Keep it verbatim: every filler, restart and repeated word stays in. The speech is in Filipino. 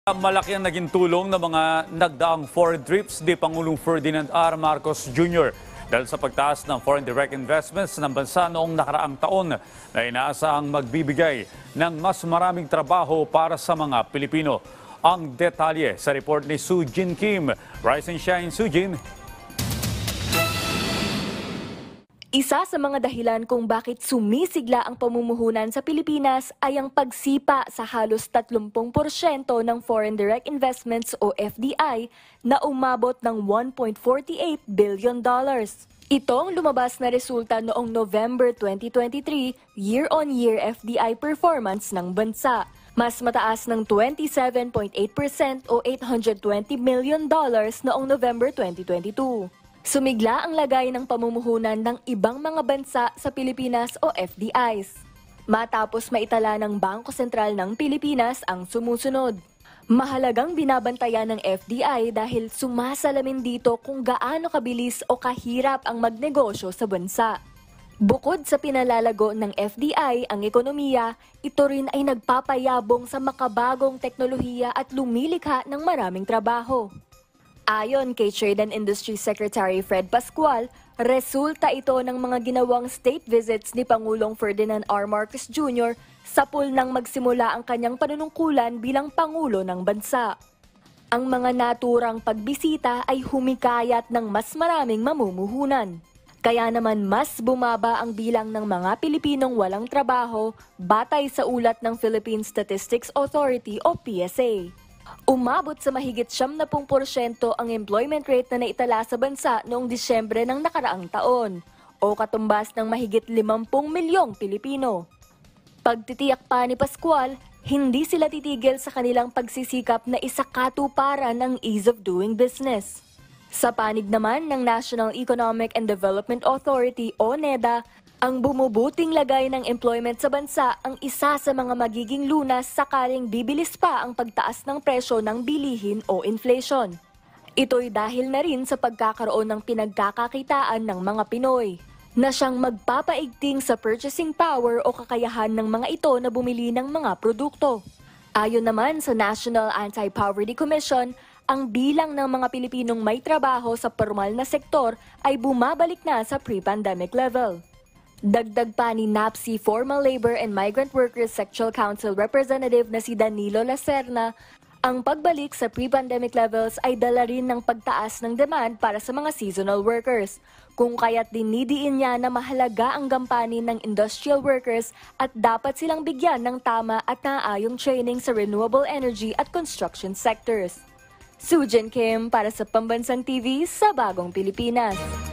Malaki ang naging tulong ng mga nagdaang foreign trips ni Pangulong Ferdinand R. Marcos Junior dahil sa pagtaas ng foreign direct investments ng bansa noong nakaraang taon na inaasahang magbibigay ng mas maraming trabaho para sa mga Pilipino. Ang detalye sa report ni Sujin Kim. Rise and shine, Sujin. Isa sa mga dahilan kung bakit sumisigla ang pamumuhunan sa Pilipinas ay ang pagsipa sa halos thirty porsyento ng foreign direct investments o F D I na umabot ng one point four eight billion dollars. Ito ang lumabas na resulta noong November twenty twenty-three year-on-year F D I performance ng bansa. Mas mataas ng twenty-seven point eight percent o eight hundred twenty million dollars noong November twenty twenty-two. Sumigla ang lagay ng pamumuhunan ng ibang mga bansa sa Pilipinas o F D Is. Matapos maitala ng Bangko Sentral ng Pilipinas ang sumusunod. Mahalagang binabantayan ng F D I dahil sumasalamin dito kung gaano kabilis o kahirap ang magnegosyo sa bansa. Bukod sa pinalalago ng F D I ang ekonomiya, ito rin ay nagpapayabong sa makabagong teknolohiya at lumilikha ng maraming trabaho. Ayon kay Trade and Industry Secretary Fred Pascual, resulta ito ng mga ginawang state visits ni Pangulong Ferdinand R. Marcos Junior sa pool nang magsimula ang kanyang panunungkulan bilang Pangulo ng bansa. Ang mga naturang pagbisita ay humikayat ng mas maraming mamumuhunan. Kaya naman mas bumaba ang bilang ng mga Pilipinong walang trabaho batay sa ulat ng Philippine Statistics Authority o P S A. Umabot sa mahigit seventy porsyento ang employment rate na naitala sa bansa noong Disyembre ng nakaraang taon, o katumbas ng mahigit limampu milyong Pilipino. Pagtitiyak pa ni Pascual, hindi sila titigil sa kanilang pagsisikap na isakatuparan ng ease of doing business. Sa panig naman ng National Economic and Development Authority o NEDA, ang bumubuting lagay ng employment sa bansa ang isa sa mga magiging lunas sakaling bibilis pa ang pagtaas ng presyo ng bilihin o inflation. Ito'y dahil na rin sa pagkakaroon ng pinagkakakitaan ng mga Pinoy, na siyang magpapaigting sa purchasing power o kakayahan ng mga ito na bumili ng mga produkto. Ayon naman sa National Anti-Poverty Commission, ang bilang ng mga Pilipinong may trabaho sa formal na sektor ay bumabalik na sa pre-pandemic level. Dagdag pa ni NAPSI Formal Labor and Migrant Workers Sectional Council Representative na si Danilo Lacerna, ang pagbalik sa pre-pandemic levels ay dala rin ng pagtaas ng demand para sa mga seasonal workers, kung kaya't dinidiin niya na mahalaga ang gampanin ng industrial workers at dapat silang bigyan ng tama at naayong training sa renewable energy at construction sectors. Sujin Kim para sa Pambansang T V sa Bagong Pilipinas.